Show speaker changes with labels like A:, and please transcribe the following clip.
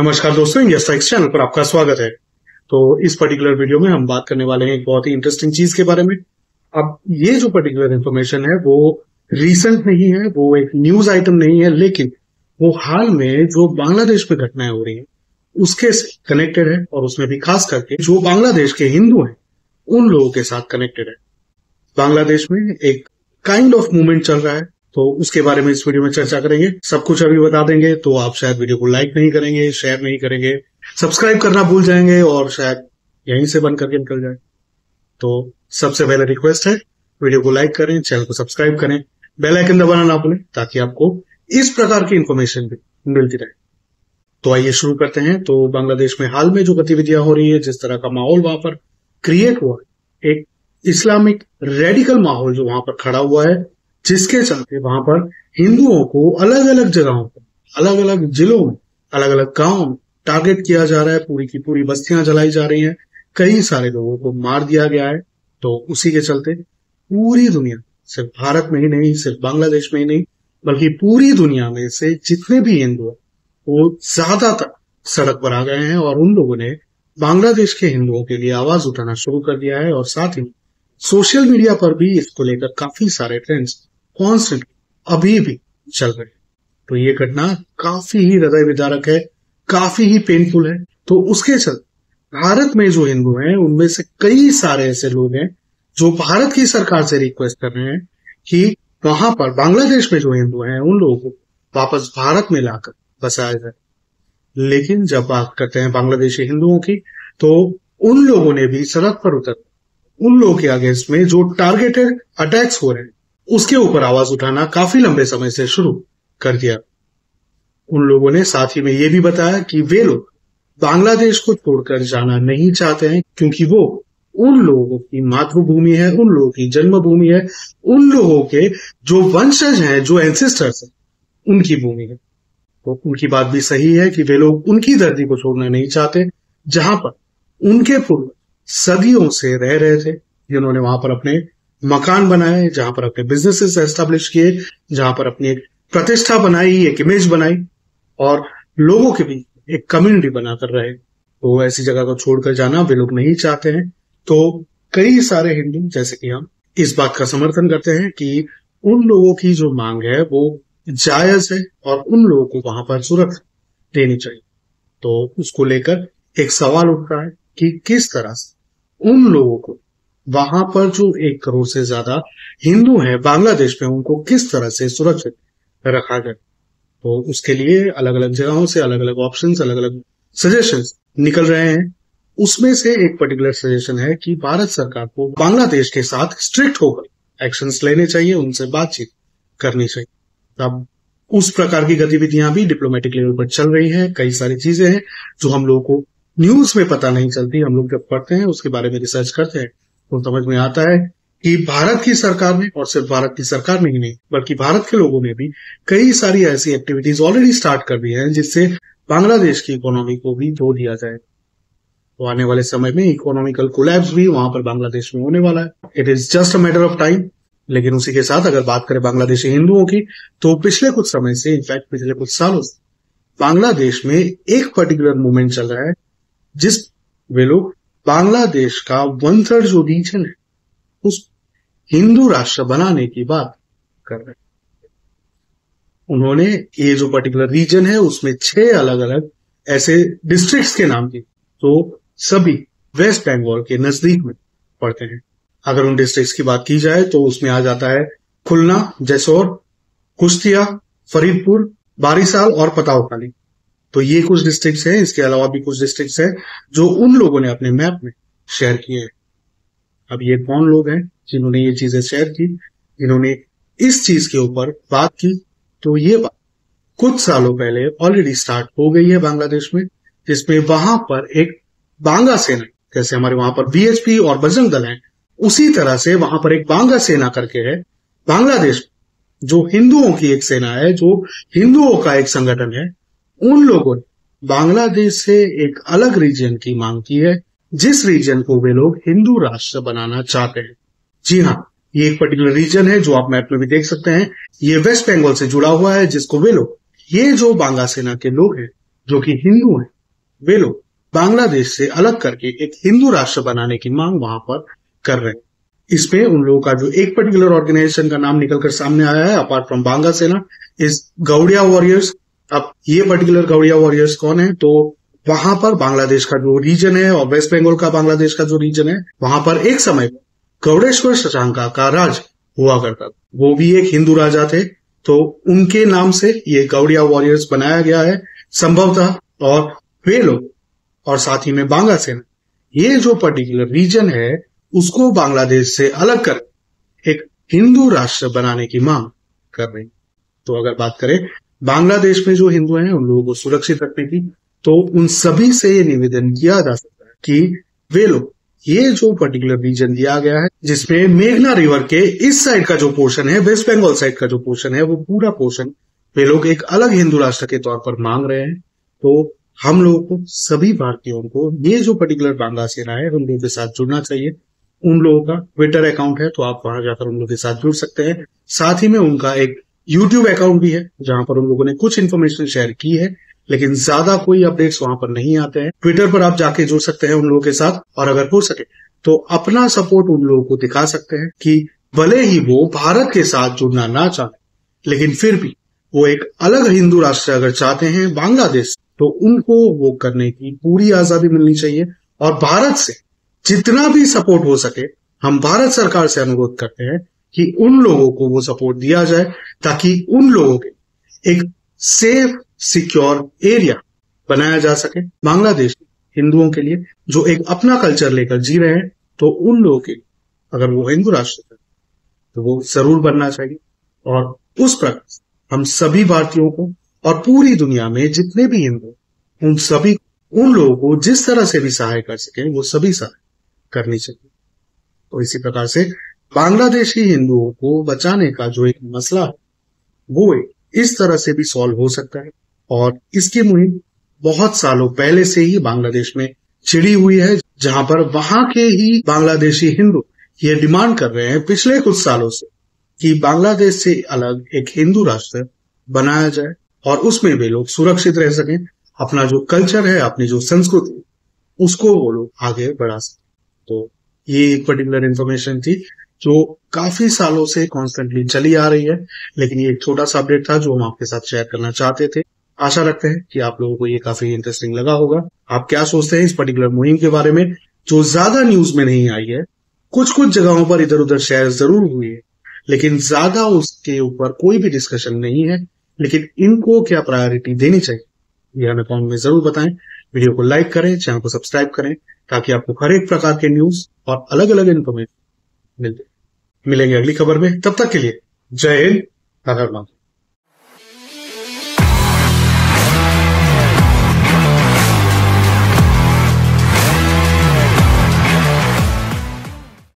A: नमस्कार दोस्तों, India strikes channel पर आपका स्वागत है। तो इस पर्टिकुलर वीडियो में हम बात करने वाले हैं एक बहुत ही इंटरेस्टिंग चीज के बारे में। अब ये जो पर्टिकुलर इंफॉर्मेशन है वो रीसेंट नहीं है, वो एक न्यूज आइटम नहीं है, लेकिन वो हाल में जो बांग्लादेश में घटनाएं हो रही हैं उसके कनेक्टेड है, और उसमें भी खास करके जो बांग्लादेश के हिंदू हैं उन लोगों के साथ कनेक्टेड है। बांग्लादेश में एक काइंड ऑफ मूवमेंट चल रहा है, तो उसके बारे में इस वीडियो में चर्चा करेंगे। सब कुछ अभी बता देंगे, तो आप शायद वीडियो को लाइक नहीं करेंगे, शेयर नहीं करेंगे, सब्सक्राइब करना भूल जाएंगे और शायद यहीं से बंद करके निकल जाए। तो सबसे पहले रिक्वेस्ट है, वीडियो को लाइक करें, चैनल को सब्सक्राइब करें, बेल आइकन दबाना ना भूलें ताकि आपको इस प्रकार की इंफॉर्मेशन भी मिलती रहे। तो आइए शुरू करते हैं। तो बांग्लादेश में हाल में जो गतिविधियां हो रही है, जिस तरह का माहौल वहां पर क्रिएट हुआ है, एक इस्लामिक रेडिकल माहौल जो वहां पर खड़ा हुआ है, जिसके चलते वहां पर हिंदुओं को अलग अलग जगहों पर, अलग अलग जिलों में, अलग अलग गांवों में टारगेट किया जा रहा है। पूरी की पूरी बस्तियां जलाई जा रही हैं, कई सारे लोगों को मार दिया गया है। तो उसी के चलते पूरी दुनिया, सिर्फ भारत में ही नहीं, सिर्फ बांग्लादेश में ही नहीं, बल्कि पूरी दुनिया में से जितने भी हिंदू हैं वो ज्यादातर सड़क पर आ गए हैं, और उन लोगों ने बांग्लादेश के हिंदुओं के लिए आवाज उठाना शुरू कर दिया है। और साथ ही सोशल मीडिया पर भी इसको लेकर काफी सारे ट्रेंड्स कॉन्स्टेंट अभी भी चल रहे हैं। तो ये घटना काफी ही हृदय विदारक है, काफी ही पेनफुल है। तो उसके चलते भारत में जो हिंदू हैं उनमें से कई सारे ऐसे लोग हैं जो भारत की सरकार से रिक्वेस्ट कर रहे हैं कि वहां पर बांग्लादेश में जो हिंदू हैं उन लोगों को वापस भारत में लाकर बसाया जाए। लेकिन जब बात करते हैं बांग्लादेशी हिंदुओं की, तो उन लोगों ने भी सड़क पर उतर उन लोगों के अगेंस्ट में जो टारगेटेड अटैक्स हो रहे हैं उसके ऊपर आवाज उठाना काफी लंबे समय से शुरू कर दिया। उन लोगों ने साथ ही में ये भी बताया कि वे लोग बांग्लादेश को छोड़कर जाना नहीं चाहते हैं, क्योंकि वो उन लोगों की मातृभूमि है, उन लोगों की जन्मभूमि है, उन लोगों के जो वंशज हैं, जो एंसेस्टर्स हैं, उनकी भूमि है। तो उनकी बात भी सही है कि वे लोग उनकी धरती को छोड़ना नहीं चाहते, जहां पर उनके पूर्वज सदियों से रह रहे थे, जिन्होंने वहां पर अपने मकान बनाए, जहां पर अपने बिजनेसेस एस्टेब्लिश किए, जहां पर अपनी एक प्रतिष्ठा बनाई, एक इमेज बनाई, और लोगों के बीच एक कम्युनिटी बनाकर रहे। तो ऐसी जगह को छोड़कर जाना वे लोग नहीं चाहते हैं। तो कई सारे हिंदू, जैसे कि हम, इस बात का समर्थन करते हैं कि उन लोगों की जो मांग है वो जायज है और उन लोगों को वहां पर सुरक्षा देनी चाहिए। तो उसको लेकर एक सवाल उठता है कि किस तरह से उन लोगों को वहां पर जो 1 करोड़ से ज्यादा हिंदू हैं बांग्लादेश में, उनको किस तरह से सुरक्षित रखा जाए। तो उसके लिए अलग अलग जगहों से अलग अलग ऑप्शंस, अलग अलग सजेशंस निकल रहे हैं। उसमें से एक पर्टिकुलर सजेशन है कि भारत सरकार को बांग्लादेश के साथ स्ट्रिक्ट होकर एक्शंस लेने चाहिए, उनसे बातचीत करनी चाहिए। अब उस प्रकार की गतिविधियां भी डिप्लोमेटिक लेवल पर चल रही हैं। कई सारी चीजें हैं जो हम लोगों को न्यूज में पता नहीं चलती, हम लोग जब पढ़ते हैं, उसके बारे में रिसर्च करते हैं, तो समझ में आता है कि भारत की सरकार ने, और सिर्फ भारत की सरकार में ही नहीं बल्कि भारत के लोगों ने भी कई सारी ऐसी एक्टिविटीज ऑलरेडी स्टार्ट कर दी हैं जिससे बांग्लादेश की इकोनॉमी को भी धो दिया जाए। तो आने वाले समय में इकोनॉमिकल कोलैप्स भी वहां पर बांग्लादेश में होने वाला है। It is just a matter of time. लेकिन उसी के साथ अगर बात करें बांग्लादेशी हिंदुओं की, तो पिछले कुछ समय से, इनफैक्ट पिछले कुछ सालों से, बांग्लादेश में एक पर्टिकुलर मूवमेंट चल रहा है जिस वे लोग बांग्लादेश का 1/3 जो रीजन है उस हिंदू राष्ट्र बनाने की बात कर रहे हैं। उन्होंने ये जो पर्टिकुलर रीजन है उसमें 6 अलग अलग ऐसे डिस्ट्रिक्ट्स के नाम दिए, तो सभी वेस्ट बंगाल के नजदीक में पड़ते हैं। अगर उन डिस्ट्रिक्ट्स की बात की जाए तो उसमें आ जाता है खुलना, जैसोर, कुश्तिया, फरीदपुर, बारिसाल और पताउखाली। तो ये कुछ डिस्ट्रिक्ट्स हैं। इसके अलावा भी कुछ डिस्ट्रिक्ट्स हैं जो उन लोगों ने अपने मैप में शेयर किए हैं। अब ये कौन लोग हैं जिन्होंने ये चीजें शेयर की, जिन्होंने इस चीज के ऊपर बात की? तो ये बात कुछ सालों पहले ऑलरेडी स्टार्ट हो गई है बांग्लादेश में, जिसमें वहां पर एक बांगा सेना, जैसे हमारे वहां पर बीएचपी और बजरंग दल है, उसी तरह से वहां पर एक बांगा सेना करके है बांग्लादेश, जो हिंदुओं की एक सेना है, जो हिंदुओं का एक संगठन है। उन लोगों ने बांग्लादेश से एक अलग रीजन की मांग की है, जिस रीजन को वे लोग हिंदू राष्ट्र बनाना चाहते हैं। जी हाँ, ये एक पर्टिकुलर रीजन है जो आप मैप में भी देख सकते हैं। ये वेस्ट बंगाल से जुड़ा हुआ है, जिसको वे लोग, ये जो बांगा सेना के लोग हैं जो कि हिंदू हैं, वे लोग बांग्लादेश से अलग करके एक हिंदू राष्ट्र बनाने की मांग वहां पर कर रहे हैं। इसमें उन लोगों का जो एक पर्टिकुलर ऑर्गेनाइजेशन का नाम निकलकर सामने आया है अपार्ट फ्रॉम बांगा सेना इज गौड़िया वॉरियर्स। अब ये पर्टिकुलर गौड़िया वॉरियर्स कौन है, तो वहां पर बांग्लादेश का जो रीजन है और वेस्ट बंगाल का बांग्लादेश का जो रीजन है, वहां पर एक समय गौड़ेश्वर शशांका का राज हुआ करता था। वो भी एक हिंदू राजा थे, तो उनके नाम से ये गौड़िया वॉरियर्स बनाया गया है संभवतः। और वे लोग और साथ ही में बांगा सेना ये जो पर्टिकुलर रीजन है उसको बांग्लादेश से अलग कर एक हिंदू राष्ट्र बनाने की मांग कर रही। तो अगर बात करें बांग्लादेश में जो हिंदू हैं उन लोगों को सुरक्षित रखने की, तो उन सभी से ये निवेदन किया जा सकता है कि वे लोग ये जो पर्टिकुलर रीजन दिया गया है जिसमें मेघना रिवर के इस साइड का जो पोर्शन है, वेस्ट बंगाल साइड का जो पोर्शन है, वो पूरा पोर्शन वे लोग एक अलग हिंदू राष्ट्र के तौर पर मांग रहे हैं। तो हम लोगों को, सभी भारतीयों को ये जो पर्टिकुलर बांगा सेना है उन लोगों के साथ जुड़ना चाहिए। उन लोगों का ट्विटर अकाउंट है तो आप वहां जाकर उन लोगों के साथ जुड़ सकते हैं। साथ ही में उनका एक यूट्यूब अकाउंट भी है जहां पर उन लोगों ने कुछ इन्फॉर्मेशन शेयर की है, लेकिन ज्यादा कोई अपडेट्स वहां पर नहीं आते हैं। ट्विटर पर आप जाके जुड़ सकते हैं उन लोगों के साथ, और अगर हो सके तो अपना सपोर्ट उन लोगों को दिखा सकते हैं कि भले ही वो भारत के साथ जुड़ना ना चाहे, लेकिन फिर भी वो एक अलग हिंदू राष्ट्र अगर चाहते हैं बांग्लादेश, तो उनको वो करने की पूरी आजादी मिलनी चाहिए। और भारत से जितना भी सपोर्ट हो सके हम भारत सरकार से अनुरोध करते हैं कि उन लोगों को वो सपोर्ट दिया जाए ताकि उन लोगों के एक सेफ सिक्योर एरिया बनाया जा सके बांग्लादेश हिंदुओं के लिए जो एक अपना कल्चर लेकर जी रहे हैं। तो उन लोगों के अगर वो हिंदू राष्ट्र है तो वो जरूर बनना चाहिए। और उस प्रकार हम सभी भारतीयों को और पूरी दुनिया में जितने भी हिंदू उन सभी उन लोगों को जिस तरह से भी सहाय कर सके वो सभी सहाय करनी चाहिए। तो इसी प्रकार से बांग्लादेशी हिंदुओं को बचाने का जो एक मसला है वो इस तरह से भी सॉल्व हो सकता है। और इसकी मुहिम बहुत सालों पहले से ही बांग्लादेश में छिड़ी हुई है, जहां पर वहां के ही बांग्लादेशी हिंदू ये डिमांड कर रहे हैं पिछले कुछ सालों से कि बांग्लादेश से अलग एक हिंदू राष्ट्र बनाया जाए और उसमें वे लोग सुरक्षित रह सकें, अपना जो कल्चर है, अपनी जो संस्कृति उसको वो लोग आगे बढ़ा सकें। तो ये एक पर्टिकुलर इंफॉर्मेशन थी जो काफी सालों से कॉन्स्टेंटली चली आ रही है, लेकिन ये एक छोटा सा अपडेट था जो हम आपके साथ शेयर करना चाहते थे। आशा रखते हैं कि आप लोगों को ये काफी इंटरेस्टिंग लगा होगा। आप क्या सोचते हैं इस पर्टिकुलर मुहिम के बारे में जो ज्यादा न्यूज में नहीं आई है? कुछ कुछ जगहों पर इधर उधर शेयर जरूर हुई है, लेकिन ज्यादा उसके ऊपर कोई भी डिस्कशन नहीं है। लेकिन इनको क्या प्रायोरिटी देनी चाहिए ये हमें कमेंट में जरूर बताएं। वीडियो को लाइक करें, चैनल को सब्सक्राइब करें ताकि आपको हर एक प्रकार के न्यूज और अलग अलग इन्फॉर्मेशन मिलेंगे अगली खबर में। तब तक के लिए जय हिंद, हर हर महादेव।